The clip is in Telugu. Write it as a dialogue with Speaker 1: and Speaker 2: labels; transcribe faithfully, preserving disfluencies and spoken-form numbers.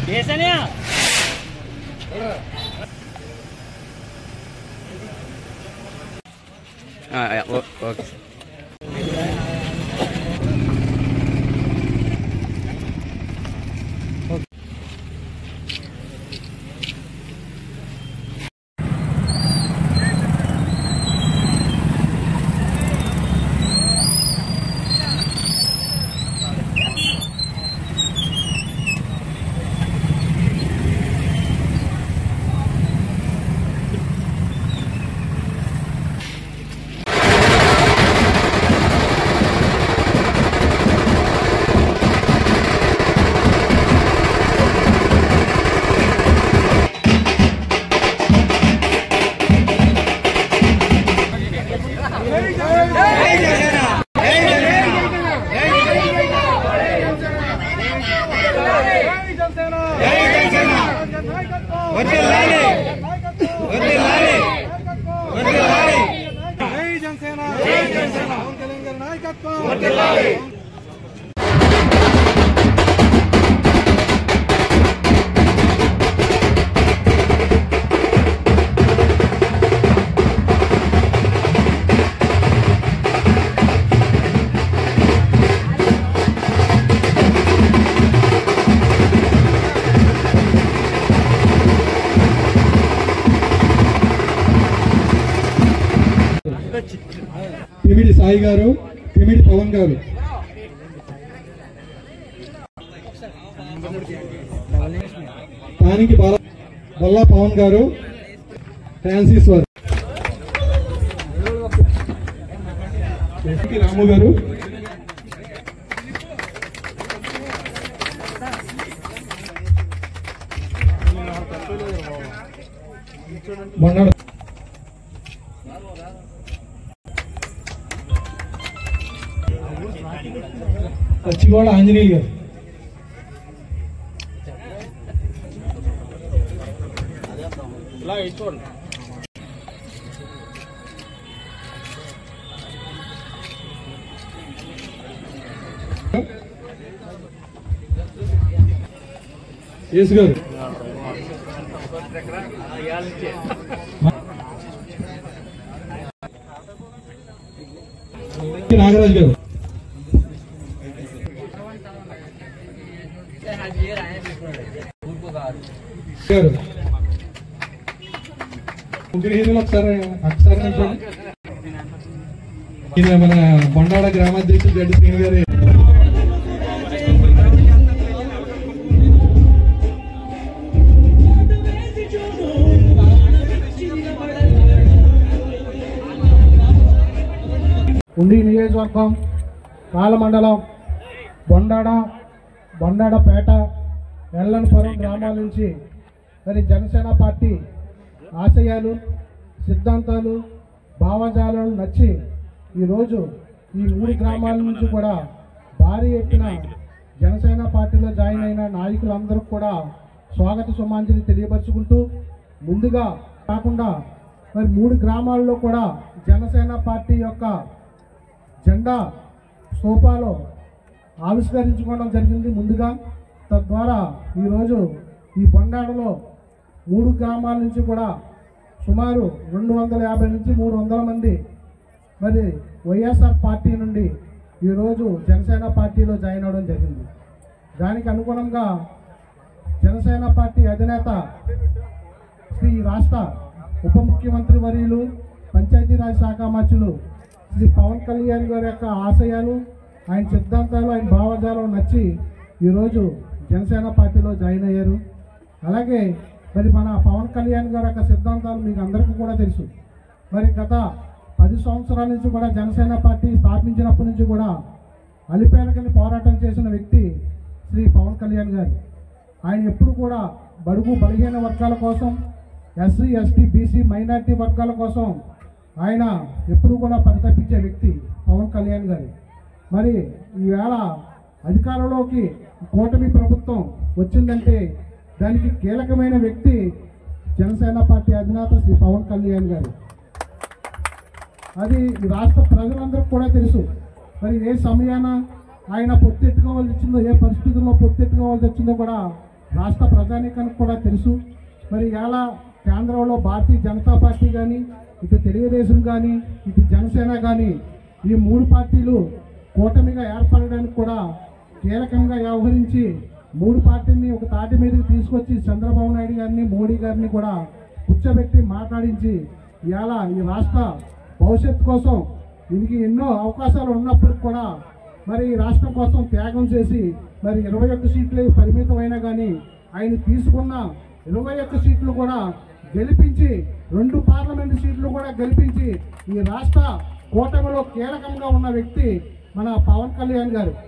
Speaker 1: ఓకే
Speaker 2: పిమిడి సాయి గారు, పిమిడి పవన్ గారు, తానికి బల్లా పవన్ గారు, ఫ్రాన్సిస్ వారు, రాము గారు, మొన్న పచ్చిగోడ ఆంజనేయులు గారు, యేసు గారు, నాగరాజు గారు, గారు ముగ్గురు హీరోలు ఒకసారి ఒకసారి ఇది మన బొండాడ గ్రామాధ్యక్షుడు గడ్డి శ్రీను గారు.
Speaker 3: ఉండి నియోజకవర్గం పాలమండలం బొండాడ బొండాడపేట ఎల్లనపురం గ్రామాల నుంచి మరి జనసేన పార్టీ ఆశయాలు, సిద్ధాంతాలు, భావజాలను నచ్చి ఈరోజు ఈ మూడు గ్రామాల నుంచి కూడా భారీ ఎత్తున జనసేన పార్టీలో జాయిన్ అయిన నాయకులందరూ కూడా స్వాగత సుమాంజలి తెలియపరుచుకుంటూ, ముందుగా కాకుండా మరి మూడు గ్రామాల్లో కూడా జనసేన పార్టీ యొక్క జెండా స్తూపాలు ఆవిష్కరించుకోవడం జరిగింది ముందుగా. తద్వారా ఈరోజు ఈ బొండాడలో మూడు గ్రామాల నుంచి కూడా సుమారు రెండు వందల యాభై నుంచి మూడు వందల మంది మరి వైఎస్ఆర్ పార్టీ నుండి ఈరోజు జనసేన పార్టీలో జాయిన్ అవ్వడం జరిగింది. దానికి అనుగుణంగా జనసేన పార్టీ అధినేత శ్రీ రాష్ట్ర ఉప ముఖ్యమంత్రి వర్యులు, పంచాయతీరాజ్ శాఖ మంత్రులు శ్రీ పవన్ కళ్యాణ్ గారి యొక్క ఆశయాలు, ఆయన సిద్ధాంతాలు, ఆయన భావజాలం నచ్చి ఈరోజు జనసేన పార్టీలో జాయిన్ అయ్యారు. అలాగే మరి మన పవన్ కళ్యాణ్ గారి యొక్క సిద్ధాంతాలు మీకు అందరికీ కూడా తెలుసు. మరి గత పది సంవత్సరాల నుంచి కూడా జనసేన పార్టీ స్థాపించినప్పటి నుంచి కూడా అలిపేలకని పోరాటం చేసిన వ్యక్తి శ్రీ పవన్ కళ్యాణ్ గారు. ఆయన ఎప్పుడు కూడా బడుగు బలహీన వర్గాల కోసం, ఎస్సీ ఎస్టీ బీసీ మైనార్టీ వర్గాల కోసం ఆయన ఎప్పుడు కూడా పరితపించే వ్యక్తి పవన్ కళ్యాణ్ గారు. మరి ఈవేళ అధికారంలోకి కూటమి ప్రభుత్వం వచ్చిందంటే దానికి కీలకమైన వ్యక్తి జనసేన పార్టీ అధినేత శ్రీ పవన్ కళ్యాణ్ గారు. అది రాష్ట్ర ప్రజలందరికీ కూడా తెలుసు. మరి ఏ సమయాన ఆయన పొత్తెట్టుకోవాల్సి వచ్చిందో, ఏ పరిస్థితుల్లో పొత్తెట్టుకోవాల్సి వచ్చిందో కూడా రాష్ట్ర ప్రజానీకానికి కూడా తెలుసు. మరి ఇలా కేంద్రంలో భారతీయ జనతా పార్టీ కానీ, ఇటు తెలుగుదేశం కానీ, ఇటు జనసేన కానీ, ఈ మూడు పార్టీలు కూటమిగా ఏర్పడడానికి కూడా కీలకంగా వ్యవహరించి మూడు పార్టీని ఒక తాటి మీదకి తీసుకొచ్చి చంద్రబాబు నాయుడు గారిని, మోడీ గారిని కూడా కూర్చోబెట్టి మాట్లాడించి ఇవాళ ఈ రాష్ట్ర భవిష్యత్తు కోసం దీనికి ఎన్నో అవకాశాలు ఉన్నప్పుడు కూడా మరి ఈ రాష్ట్రం కోసం త్యాగం చేసి మరి ఇరవై ఒక్క సీట్లు పరిమితమైనా కానీ ఆయన తీసుకున్న ఇరవై ఒక్క సీట్లు కూడా గెలిపించి రెండు పార్లమెంటు సీట్లు కూడా గెలిపించి ఈ రాష్ట్ర కూటమిలో కీలకంగా ఉన్న వ్యక్తి మన పవన్ కళ్యాణ్ గారు.